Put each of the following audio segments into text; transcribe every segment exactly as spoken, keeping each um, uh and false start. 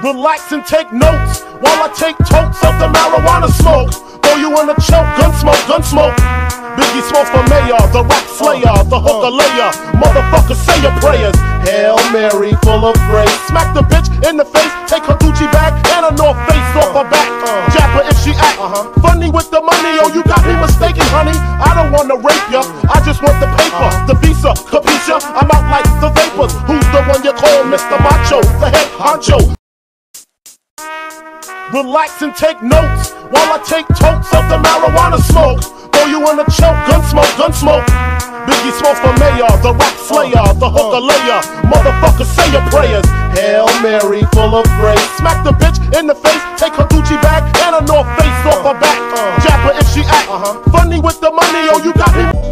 Relax and take notes while I take totes of the marijuana smoke. Throw you in a choke, gun smoke, gun smoke. Biggie Smalls for mayor, the rap slayer, the hooker layer. Motherfucker, say your prayers. Hail Mary, full of grace. Smack the bitch in the face, take her Gucci bag and a North Face off her back. Jab her if she act funny with the money. Oh, you got me mistaken, honey. I don't wanna rape ya, I just want the paper, the visa, capisha. I'm out like the vapors. Who's the one you call Mister Macho, the head honcho? Relax and take notes while I take totes of the marijuana smoke. Throw you in a choke, gun smoke, gun smoke. Biggie Smalls for mayor, the rap slayer, the hooker layer. Motherfucker, say your prayers. Hail Mary, full of grace. Smack the bitch in the face, take her Gucci bag and a North Face off her back. Jab her if she act funny with the money. Oh, you got me.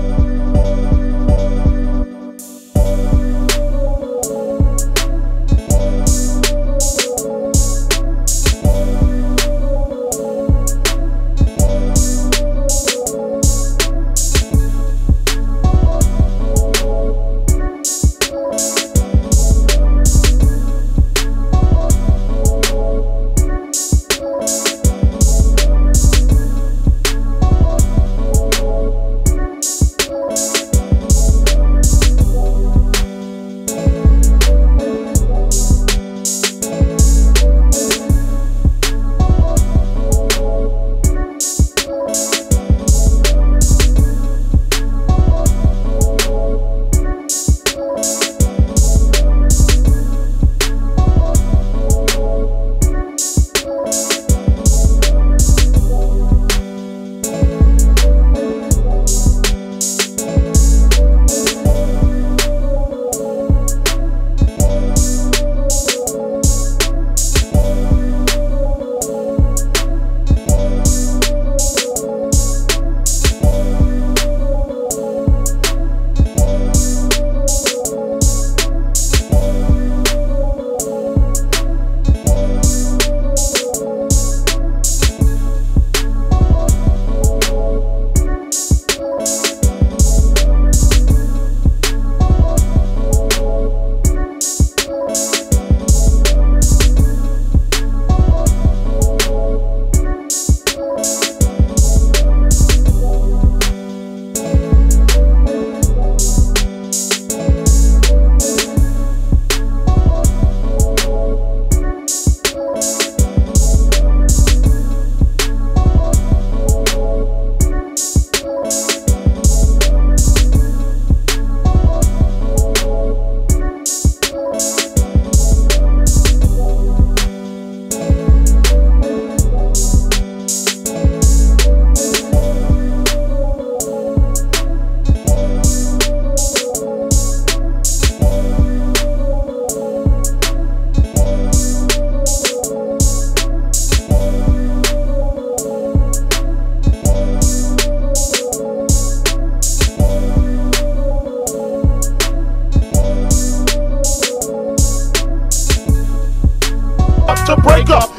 To break up.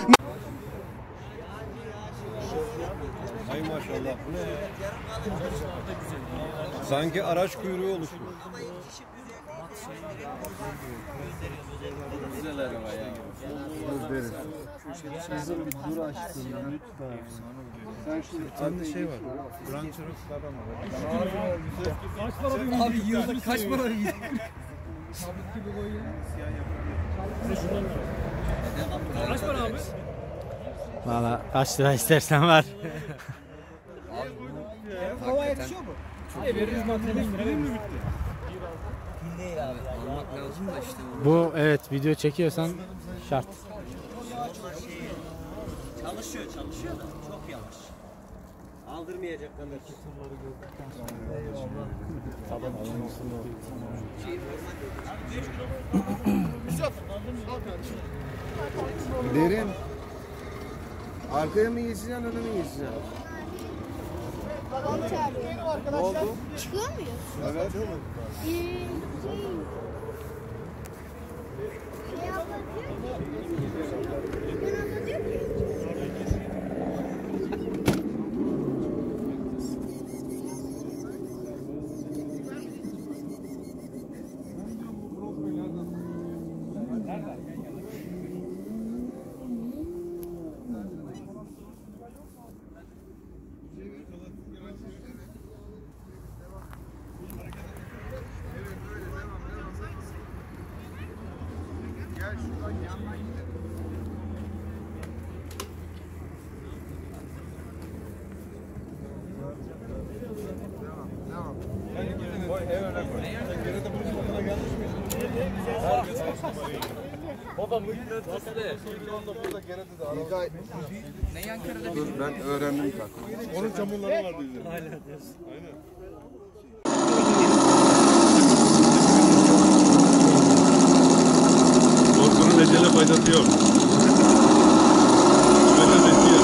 Ay maşallah, bu ne ya? Sanki araç kuyruğu oluştu. Güzel araba ya. Gözleri. Kızım bir dur aşkım lütfen. Sen şimdi anne şey var. Range Rover'lardan var. Kaç para bir abi yiyorsun? Kaç para yiyorsun? Sabit gibi koyuyor. Kaç para abi? Valla kaç lira istersen var. Hava yetişiyor mu? E veririz materyalin lira veririz. Pil değil abi. Almak lazım da işte. Bu evet video çekiyorsan şart. Çalışıyor çalışıyor da çok yavaş. Aldırmayacak kadar. Tamam. Derin. Arkaya mı geçeceksin, öne mi geçeceksin? Ne oldu? Çıkıyor muyuz? Evet. Ee, şey... Şey abla diyor ki... Gün abla diyor ki... baba mıknatıs de. Dur ben öğrendim zaten. Onun çamurları vardı üzerinde. Aynen. Aynen. Korkunun ecele faydası yok. Böyle bekliyor.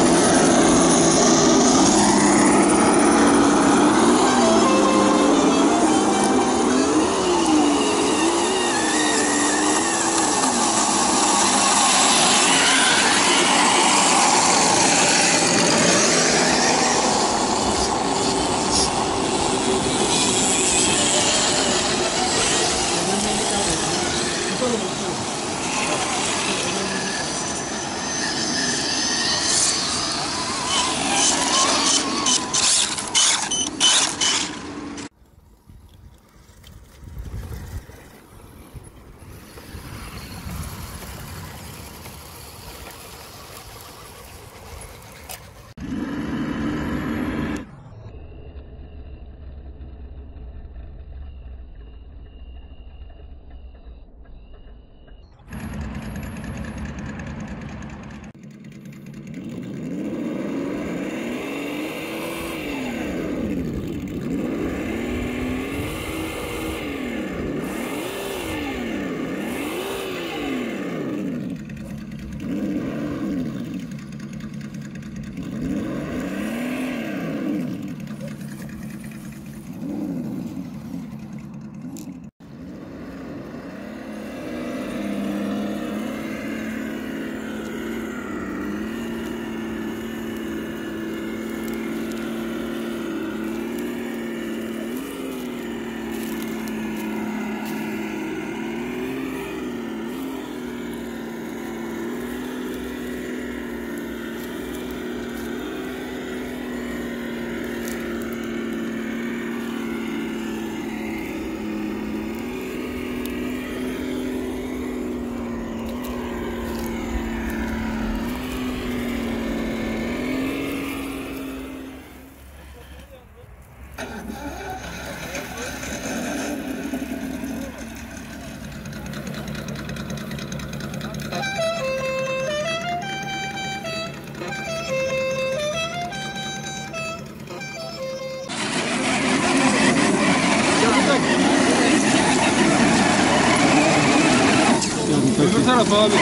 Öbür taraf abi.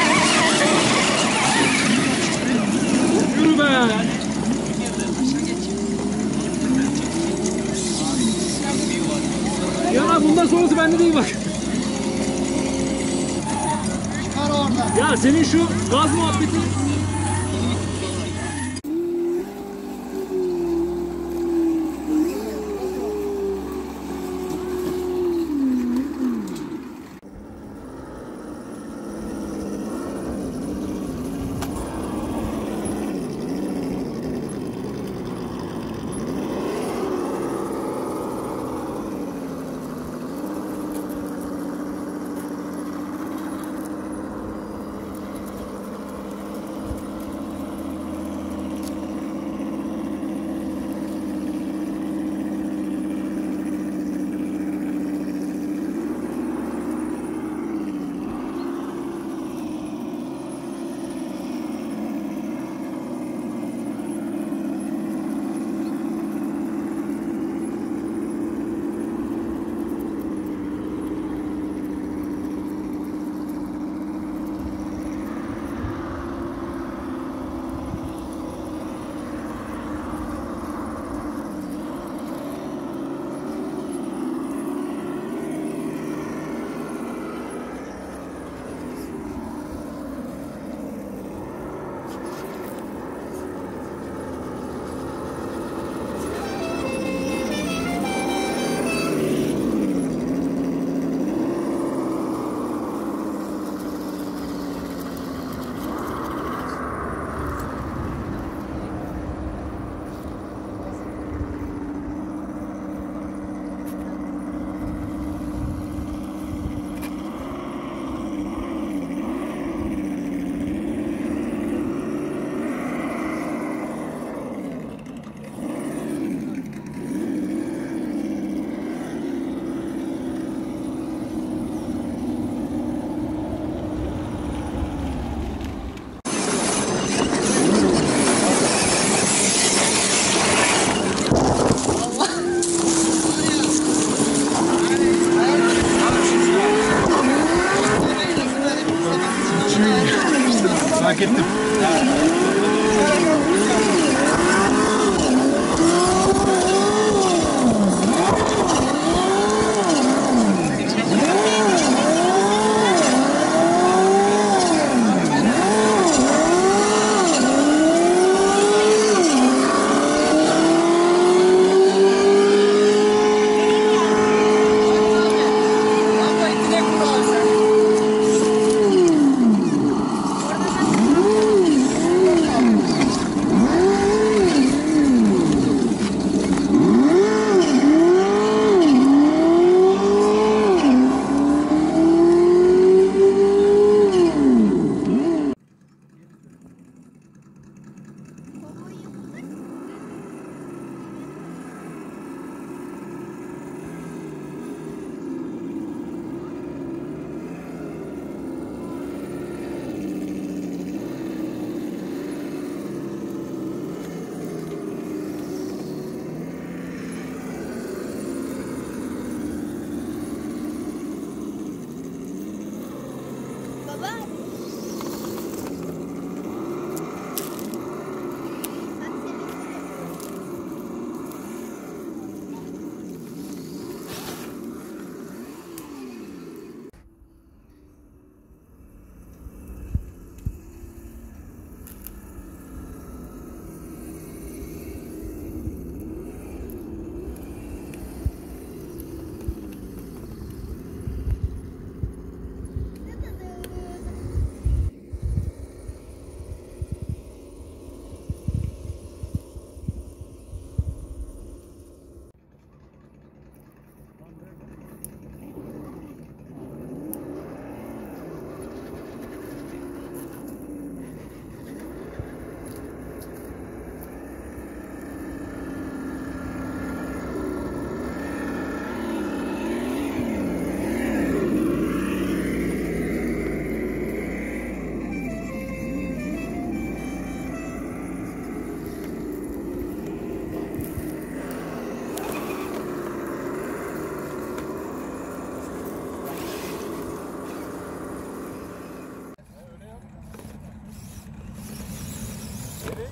Yürü be. Ya bundan sonrası bende değil bak. Ya senin şu gaz muhabbeti.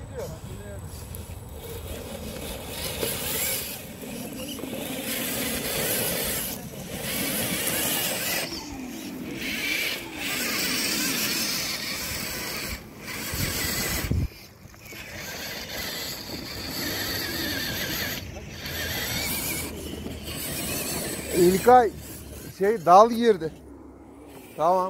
İlkay şey dal girdi. Tamam.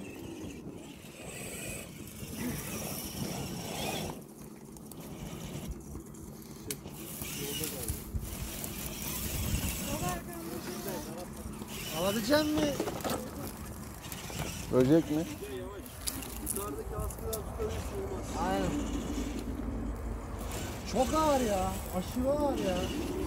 Alabilecek mi? Böcek mi? Aynen. Çok ağır ya. Aşırı ağır ya.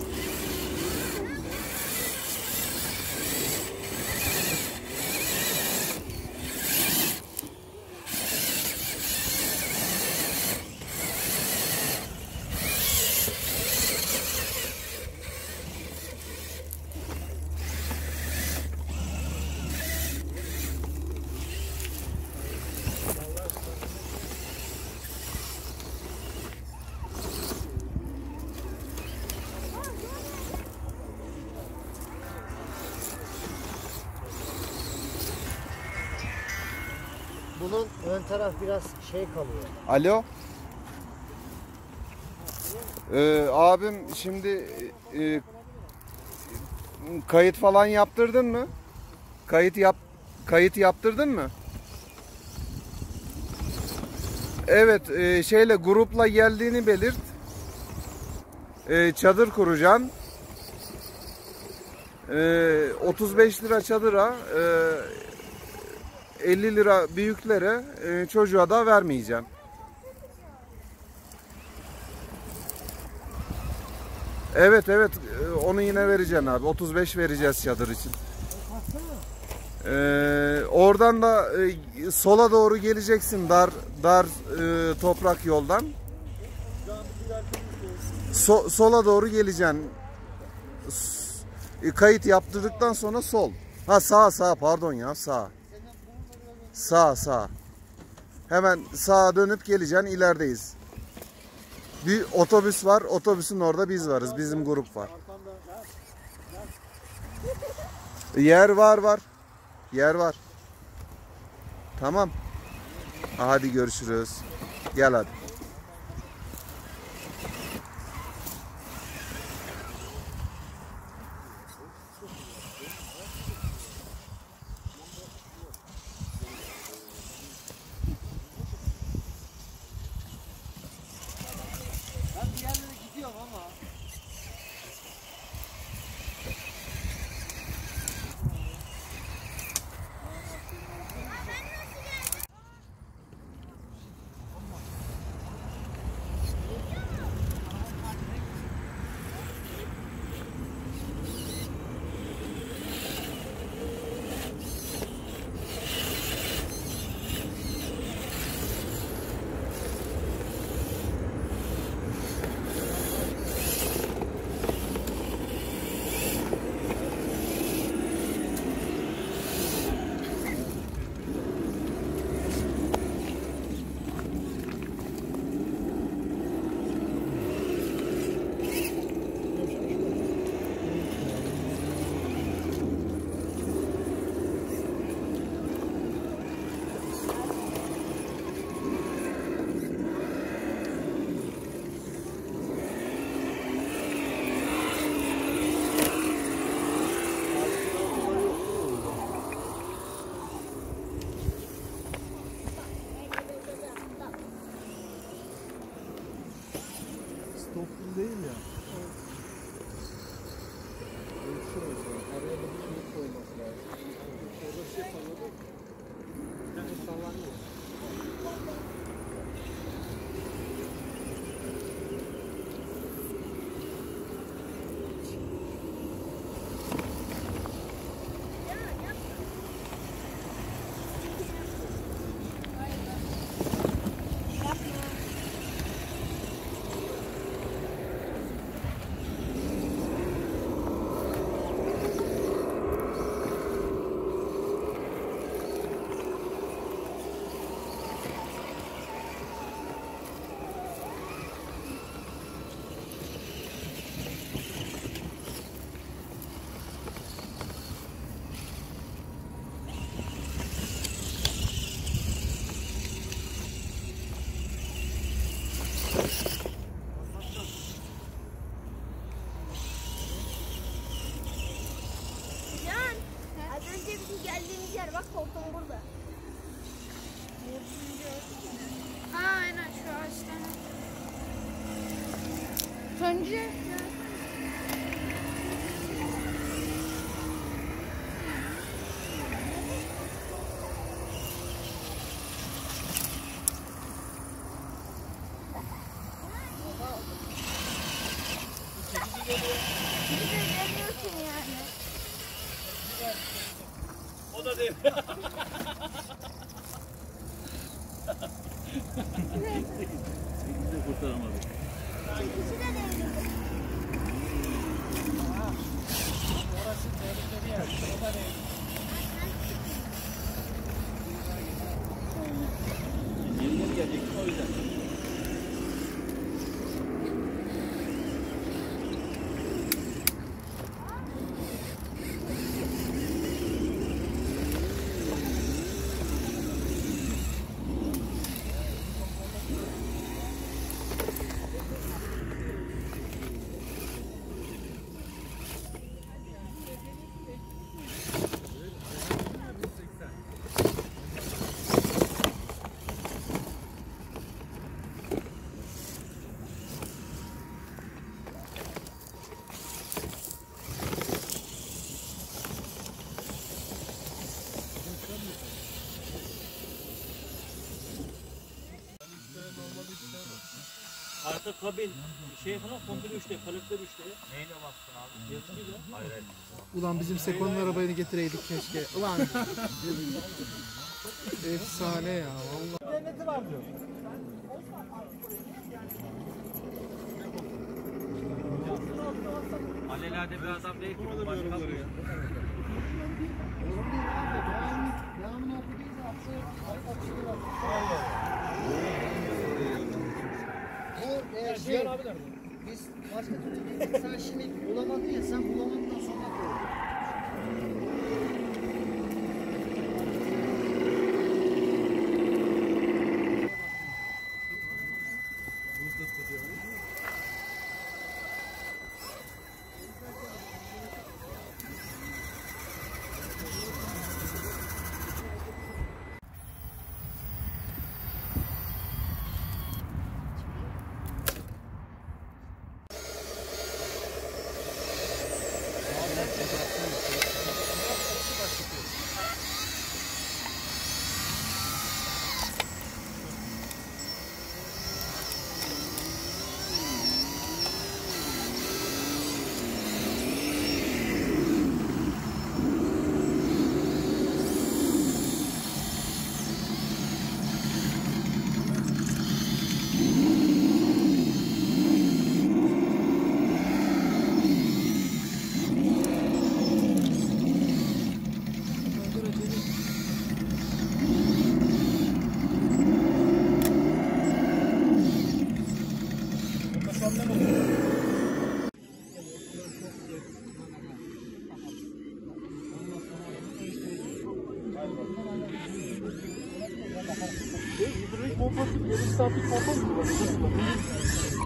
Bunun ön taraf biraz şey kalıyor. Alo. Ee, abim şimdi e, kayıt falan yaptırdın mı? Kayıt yap kayıt yaptırdın mı? Evet, e, şeyle grupla geldiğini belirt. E, çadır kuracaksın. E, otuz beş lira çadıra, e, elli lira büyüklere, e, çocuğa da vermeyeceğim. Evet evet, e, onu yine vereceksin abi. otuz beş vereceğiz çadır için. Ee, oradan da e, sola doğru geleceksin dar dar e, toprak yoldan. So, sola doğru geleceksin. S- kayıt yaptırdıktan sonra sol. Ha sağ sağ pardon ya sağ. Sağ sağ. Hemen sağa dönüp geleceksin, ilerideyiz. Bir otobüs var. Otobüsün orada biz varız. Bizim grup var. Yer var var. Yer var. Tamam. Hadi görüşürüz. Gel hadi. Ben bir yerlere gidiyorum ama. Stoplu değil ya. Araya da bir şey koyması lazım. Orada bir şey salladı. Yani sallanıyor. Sonucu. Deniyorsun yani. O da değil. Biz de kurtaramadık. İkisi de değil. Orası tehlikeli yer. O da değil. Yeni gelecek o yüzden. Arka kabin şey falan komple üçte, kalorifer üçte. Neyle bastın abi? Yazıcıyla. Hayır hayır. Ulan bizim Seko'nun arabayını getireydik keşke. Ulan. Efsane ya vallahi. Devleti var diyor. Alelade bir adam değil ki. Bu başka bir O e, şey, biz başka türlü değil. Sen şimdi bulamadın ya, sen bulamadıktan sonra koy. Hidrolik pompası, yarım saatlik pompa mı var?